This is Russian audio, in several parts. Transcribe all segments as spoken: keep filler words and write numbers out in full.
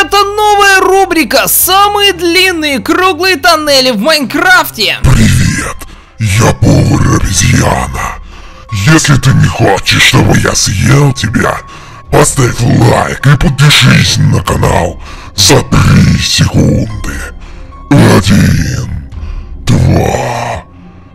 Это новая рубрика «Самые длинные круглые тоннели в Майнкрафте». Привет, я повар-обезьяна. Если ты не хочешь, чтобы я съел тебя, поставь лайк и подпишись на канал за три секунды. Один, два,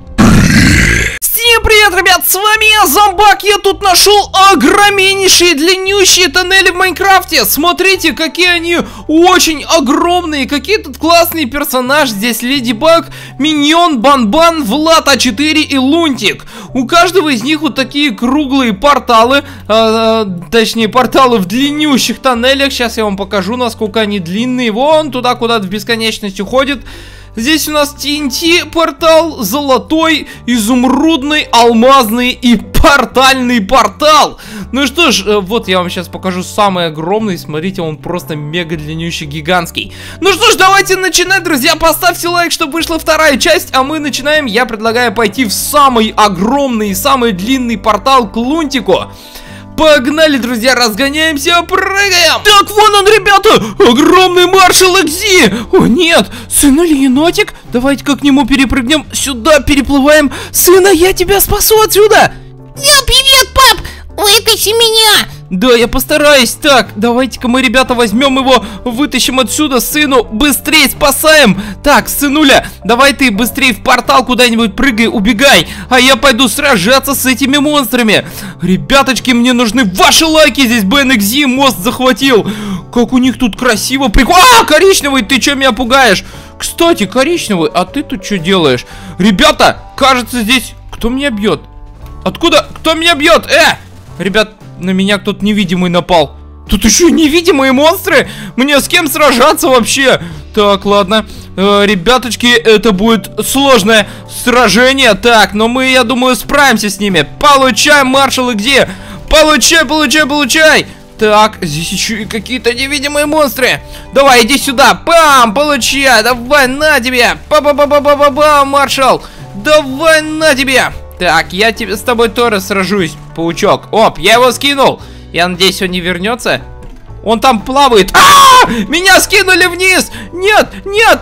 три. Всем привет, ребят, с вами я, Зомбак. Я тут нашел огромнейшие, длиннющие тоннели в Майнкрафте. Смотрите, какие они очень огромные. Какие тут классные персонажи. Здесь Леди Баг, Миньон, Банбан, Влад А четыре и Лунтик. У каждого из них вот такие круглые порталы. э, Точнее, порталы в длиннющих тоннелях. Сейчас я вам покажу, насколько они длинные. Вон туда, куда-то в бесконечность уходит. Здесь у нас ти эн ти портал, золотой, изумрудный, алмазный и портальный портал. Ну что ж, вот я вам сейчас покажу самый огромный. Смотрите, он просто мега длиннющий, гигантский. Ну что ж, давайте начинать, друзья. Поставьте лайк, чтобы вышла вторая часть, а мы начинаем. Я предлагаю пойти в самый огромный и самый длинный портал к Лунтику. Погнали, друзья, разгоняемся, прыгаем. Так, вон он, ребята, огромный маршал Экзи. О, нет, сын или енотик? Давайте-ка к нему перепрыгнем, сюда переплываем. Сына, я тебя спасу отсюда. Да, привет, пап, вытащи меня. Да, я постараюсь. Так, давайте-ка мы, ребята, возьмем его, вытащим отсюда. Сыну, быстрее спасаем. Так, сынуля, давай ты быстрее в портал куда-нибудь прыгай, убегай. А я пойду сражаться с этими монстрами. Ребяточки, мне нужны ваши лайки. Здесь Бен Экзи мост захватил. Как у них тут красиво. Прикол. А, коричневый, ты что меня пугаешь? Кстати, коричневый, а ты тут что делаешь? Ребята, кажется, здесь... Кто меня бьет? Откуда? Кто меня бьет? Э! Ребят, на меня кто-то невидимый напал. Тут еще невидимые монстры. Мне с кем сражаться вообще? Так, ладно. Э, ребяточки, это будет сложное сражение. Так, но мы, я думаю, справимся с ними. Получай, маршал, где? Получай, получай, получай. Так, здесь еще и какие-то невидимые монстры. Давай, иди сюда. Пам, получай. Давай, на тебе. Па-па-па-па-па-па, маршал. Давай, на тебе. Так, я тебе с тобой тоже сражусь, паучок. Оп, я его скинул. Я надеюсь, он не вернется. Он там плавает. А-а-а! Меня скинули вниз! Нет, нет,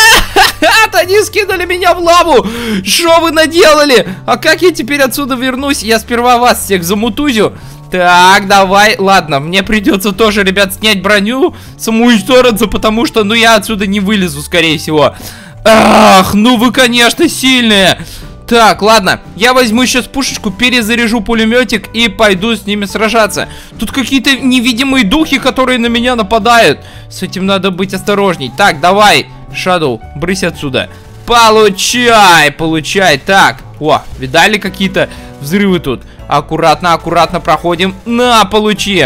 нет! Они скинули меня в лаву! Что вы наделали? А как я теперь отсюда вернусь? Я сперва вас всех замутузю. Так, давай, ладно, мне придется тоже, ребят, снять броню, самоуничтожиться, потому что, ну, я отсюда не вылезу, скорее всего. Ах, ну вы, конечно, сильные. Так, ладно, я возьму сейчас пушечку, перезаряжу пулеметик и пойду с ними сражаться. Тут какие-то невидимые духи, которые на меня нападают. С этим надо быть осторожней. Так, давай, Shadow, брысь отсюда. Получай, получай. Так, о, видали какие-то взрывы тут? Аккуратно, аккуратно проходим. На, получи.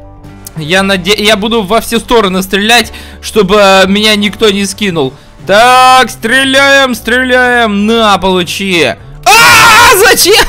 Я наде... я буду во все стороны стрелять, чтобы меня никто не скинул. Так, стреляем, стреляем. На, получи. А, зачем?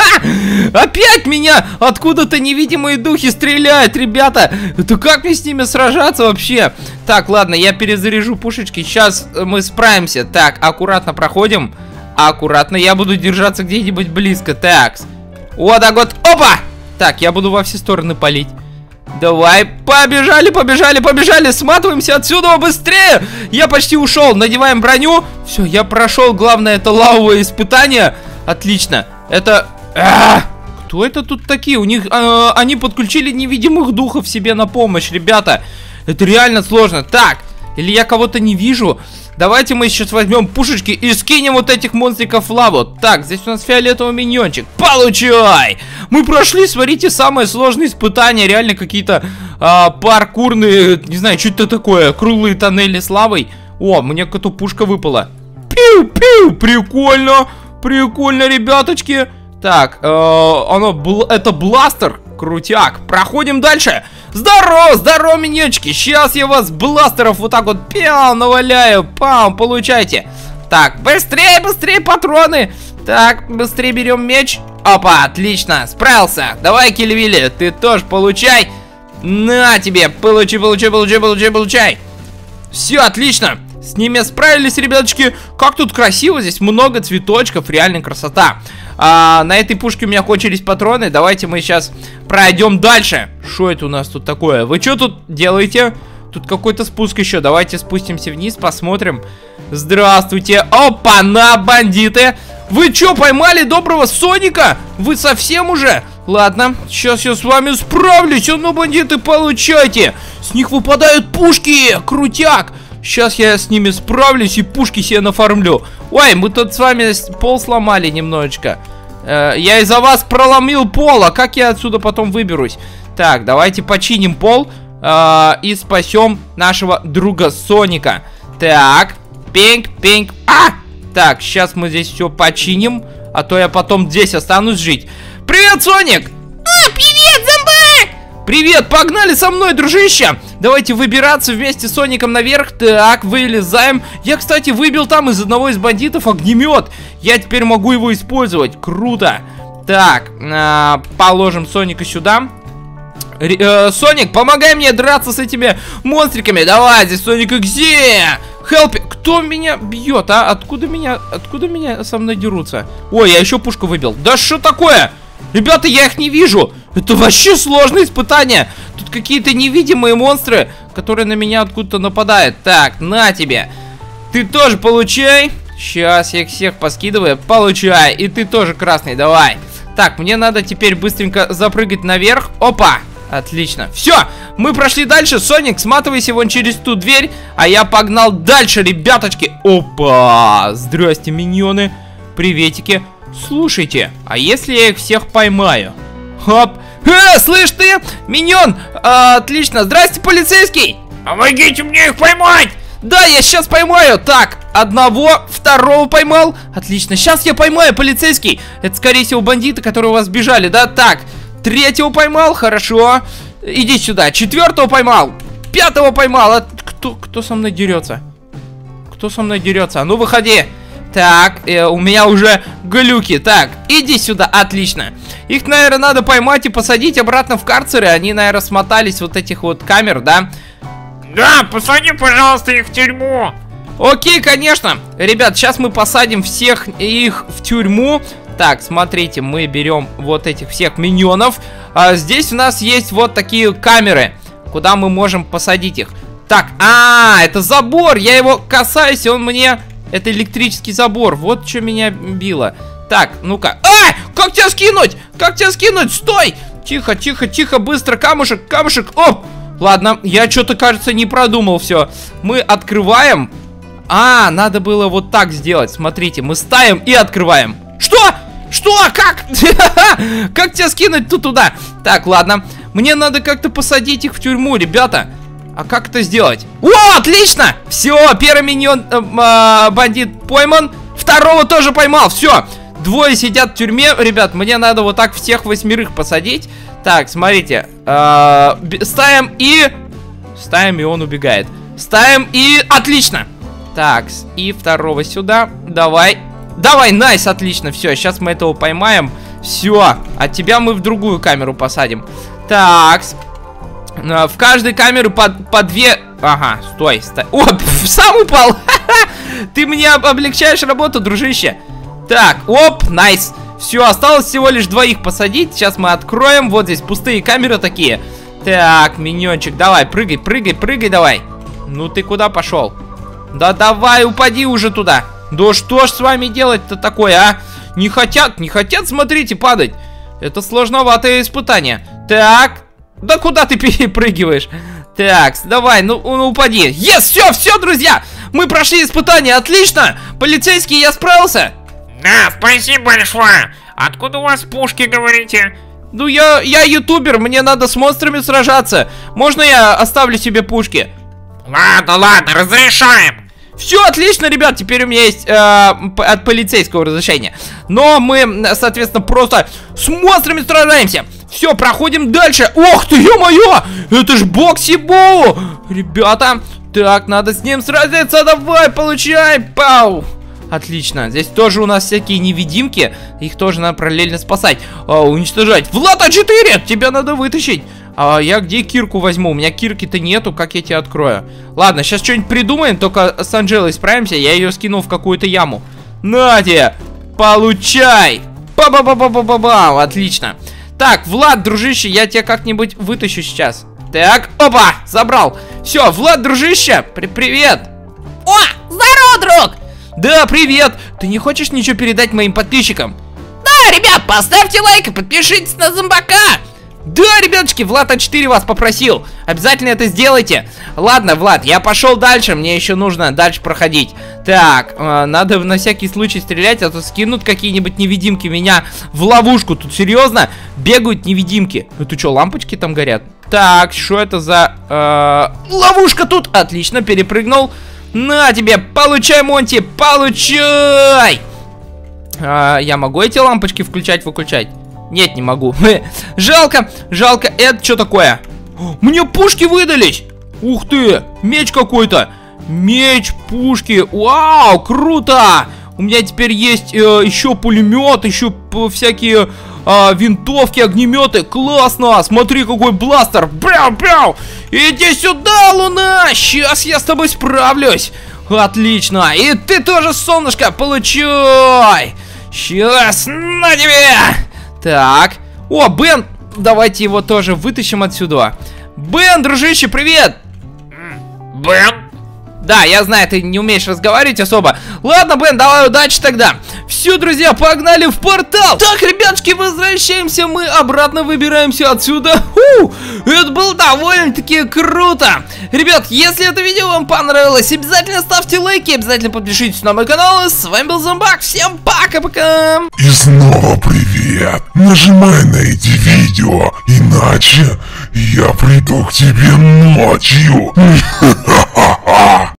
Опять меня откуда-то невидимые духи стреляют, ребята. Это как мне с ними сражаться вообще? Так, ладно, я перезаряжу пушечки. Сейчас мы справимся. Так, аккуратно проходим. Аккуратно, я буду держаться где-нибудь близко. Так, вот так вот, опа. Так, я буду во все стороны палить. Давай, побежали, побежали, побежали. Сматываемся отсюда быстрее. Я почти ушел, надеваем броню. Все, я прошел, главное, это лавовое испытание. Отлично, это... А-а-а! Кто это тут такие? У них, а, они подключили невидимых духов себе на помощь, ребята. Это реально сложно. Так, или я кого-то не вижу. Давайте мы сейчас возьмем пушечки и скинем вот этих монстриков в лаву. Так, здесь у нас фиолетовый миньончик. Получай! Мы прошли, смотрите, самое сложное испытание. Реально какие-то а, паркурные, не знаю, что это такое. Круглые тоннели с лавой. О, мне какая-то пушка выпала. Пиу-пиу! Прикольно! Прикольно, ребяточки. Так, э, оно, бл это бластер. Крутяк. Проходим дальше. Здорово, здорово, миньончики. Сейчас я вас бластеров вот так вот пяу наваляю. Пам, получайте. Так, быстрее, быстрее патроны. Так, быстрее берем меч. Опа, отлично, справился. Давай, Кильвилли, ты тоже получай. На тебе, получи, получай, получай, получай, получай. Все, отлично. С ними справились, ребяточки. Как тут красиво, здесь много цветочков, реально красота. а, На этой пушке у меня кончились патроны. Давайте мы сейчас пройдем дальше. Что это у нас тут такое? Вы что тут делаете? Тут какой-то спуск еще. Давайте спустимся вниз, посмотрим. Здравствуйте. Опа-на, бандиты. Вы что, поймали доброго Соника? Вы совсем уже? Ладно, сейчас я с вами справлюсь. А ну, бандиты, получайте. С них выпадают пушки. Крутяк. Сейчас я с ними справлюсь и пушки себе нафармлю. Ой, мы тут с вами пол сломали немножечко. э, Я из-за вас проломил пол. А как я отсюда потом выберусь? Так, давайте починим пол э, и спасем нашего друга Соника. Так, пинг, пинг. А! Так, сейчас мы здесь все починим, а то я потом здесь останусь жить. Привет, Соник! О, привет, зомбак! Привет, погнали со мной, дружище! Давайте выбираться вместе с Соником наверх. Так, вылезаем. Я, кстати, выбил там из одного из бандитов огнемет. Я теперь могу его использовать. Круто. Так, э, положим Соника сюда. Р э, Соник, помогай мне драться с этими монстриками. Давай, здесь Соник, где? Хелпи, кто меня бьет, а? Откуда меня, откуда меня со мной дерутся? Ой, я еще пушку выбил. Да что такое? Ребята, я их не вижу. Это вообще сложное испытание. Тут какие-то невидимые монстры, которые на меня откуда-то нападают. Так, на тебе. Ты тоже получай. Сейчас я их всех поскидываю. Получай. И ты тоже красный, давай. Так, мне надо теперь быстренько запрыгать наверх. Опа. Отлично. Все, мы прошли дальше. Соник, сматывайся вон через ту дверь. А я погнал дальше, ребяточки. Опа. Здрасте, миньоны. Приветики. Слушайте, а если я их всех поймаю? Хоп. Э, слышь ты, миньон. А, отлично. Здрасте, полицейский. Помогите мне их поймать. Да, я сейчас поймаю. Так, одного, второго поймал. Отлично, сейчас я поймаю, полицейский. Это, скорее всего, бандиты, которые у вас бежали, да? Так, третьего поймал, хорошо. Иди сюда, четвертого поймал. Пятого поймал. А кто, кто со мной дерется? Кто со мной дерется? А ну, выходи. Так, э, у меня уже глюки. Так, иди сюда, отлично. Их, наверное, надо поймать и посадить обратно в карцеры. Они, наверное, смотались вот этих вот камер, да? Да, посади, пожалуйста, их в тюрьму. Окей, конечно. Ребят, сейчас мы посадим всех их в тюрьму. Так, смотрите, мы берем вот этих всех миньонов. а, Здесь у нас есть вот такие камеры, куда мы можем посадить их. Так, а, это забор. Я его касаюсь, и он мне... Это электрический забор. Вот что меня било. Так, ну-ка. А! Как тебя скинуть? Как тебя скинуть? Стой! Тихо, тихо, тихо, быстро. Камушек, камушек. Оп! Ладно, я что-то, кажется, не продумал все. Мы открываем. А, надо было вот так сделать. Смотрите, мы ставим и открываем. Что? Что? Как? Как тебя скинуть тут туда? Так, ладно. Мне надо как-то посадить их в тюрьму, ребята. А как это сделать? О, отлично! Все, первый миньон э, э, бандит пойман. Второго тоже поймал. Все, двое сидят в тюрьме. Ребят, мне надо вот так всех восьмерых посадить. Так, смотрите. Э, ставим и... Ставим, и он убегает. Ставим и... Отлично! Так, и второго сюда. Давай. Давай, найс, отлично. Все, сейчас мы этого поймаем. Все, а тебя мы в другую камеру посадим. Так, в каждой камере по, по две... Ага, стой, стой. О, пф, сам упал. Ты мне облегчаешь работу, дружище. Так, оп, найс. Все, осталось всего лишь двоих посадить. Сейчас мы откроем. Вот здесь пустые камеры такие. Так, миньончик, давай, прыгай, прыгай, прыгай, давай. Ну ты куда пошел? Да давай, упади уже туда. Да что ж с вами делать-то такое, а? Не хотят, не хотят, смотрите, падать. Это сложноватое испытание. Так, да куда ты перепрыгиваешь? Так, давай, ну, ну упади. Yes, все, все, друзья. Мы прошли испытание, отлично. Полицейский, я справился. Да, спасибо большое. Откуда у вас пушки, говорите? Ну, я, я ютубер, мне надо с монстрами сражаться. Можно я оставлю себе пушки? Ладно, ладно, разрешаем. Все отлично, ребят, теперь у меня есть э, от полицейского разрешения. Но мы, соответственно, просто с монстрами сражаемся. Все, проходим дальше. Ох ты, ё-моё, это ж Бокси Боу. Ребята, так, надо с ним сразиться. Давай, получай, пау. Отлично, здесь тоже у нас всякие невидимки. Их тоже надо параллельно спасать, а, уничтожать. Влад А четыре, тебя надо вытащить. А я где кирку возьму? У меня кирки-то нету, как я тебя открою? Ладно, сейчас что-нибудь придумаем, только с Анжелой справимся. Я ее скинул в какую-то яму. На тебе, получай. Ба-ба-ба-ба-ба-ба-ба, отлично. Так, Влад, дружище, я тебя как-нибудь вытащу сейчас. Так, опа, забрал. Все, Влад, дружище, при привет. О, здорово, друг! Да, привет. Ты не хочешь ничего передать моим подписчикам? Да, ребят, поставьте лайк и подпишитесь на зомбака! Да, ребяточки, Влад А четыре вас попросил. Обязательно это сделайте. Ладно, Влад, я пошел дальше. Мне еще нужно дальше проходить. Так, э, надо на всякий случай стрелять, а то скинут какие-нибудь невидимки меня в ловушку. Тут серьезно бегают невидимки. Это что, лампочки там горят? Так, что это за э, ловушка тут? Отлично, перепрыгнул. На тебе, получай, Монти, получай. э, Я могу эти лампочки включать-выключать? Нет, не могу. Жалко, жалко. Это что такое? Мне пушки выдались. Ух ты, меч какой-то. Меч, пушки. Вау, круто. У меня теперь есть э, еще пулемет, еще всякие э, винтовки, огнеметы. Классно. Смотри, какой бластер. Бяу-бяу. Иди сюда, Луна. Сейчас я с тобой справлюсь. Отлично. И ты тоже, солнышко, получай. Сейчас, на тебе. Так, о, Бен, давайте его тоже вытащим отсюда. Бен, дружище, привет. Бен? Да, я знаю, ты не умеешь разговаривать особо. Ладно, Бен, давай удачи тогда. Все, друзья, погнали в портал. Так, ребятушки, возвращаемся мы обратно, выбираемся отсюда. Фу, это было довольно-таки круто. Ребят, если это видео вам понравилось, обязательно ставьте лайки, обязательно подпишитесь на мой канал. С вами был Зомбак, всем пока-пока. И снова привет. Нажимай на эти видео, иначе я приду к тебе ночью.